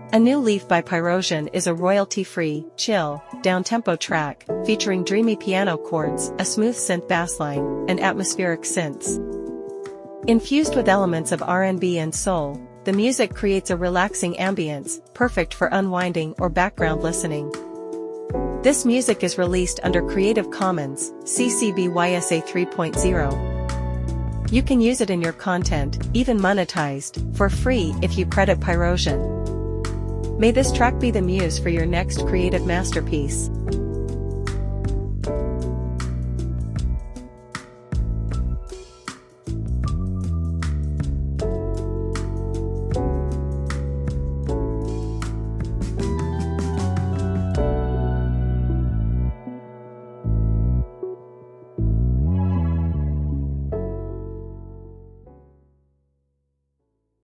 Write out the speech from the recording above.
A New Leaf by Pyrosion is a royalty-free, chill, downtempo track, featuring dreamy piano chords, a smooth synth bassline, and atmospheric synths. Infused with elements of R&B and soul, the music creates a relaxing ambience, perfect for unwinding or background listening. This music is released under Creative Commons, CC BY-SA 3.0. You can use it in your content, even monetized, for free if you credit Pyrosion. May this track be the muse for your next creative masterpiece.